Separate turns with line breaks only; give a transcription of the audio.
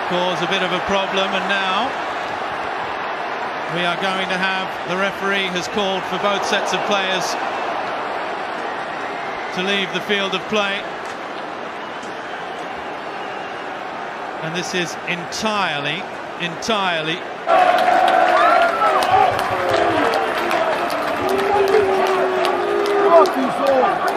cause a bit of a problem, and now we are going to have, the referee has called for both sets of players to leave the field of play, and this is entirely
Too soon.